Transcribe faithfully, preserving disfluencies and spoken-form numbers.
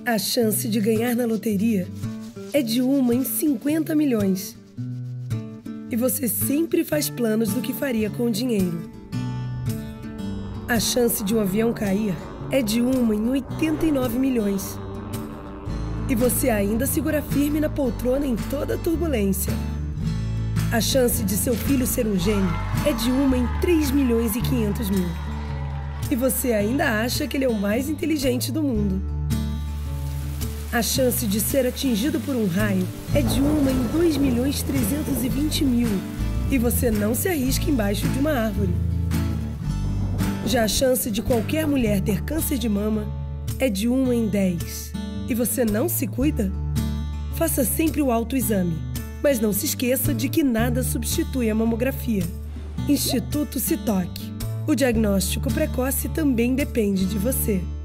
A chance de ganhar na loteria é de uma em cinquenta milhões. E você sempre faz planos do que faria com o dinheiro. A chance de um avião cair é de uma em oitenta e nove milhões. E você ainda segura firme na poltrona em toda a turbulência. A chance de seu filho ser um gênio é de uma em três milhões e quinhentos mil. E você ainda acha que ele é o mais inteligente do mundo. A chance de ser atingido por um raio é de uma em dois milhões trezentos e vinte mil. E você não se arrisca embaixo de uma árvore. Já a chance de qualquer mulher ter câncer de mama é de uma em dez. E você não se cuida? Faça sempre o autoexame. Mas não se esqueça de que nada substitui a mamografia. Instituto Citoque. O diagnóstico precoce também depende de você.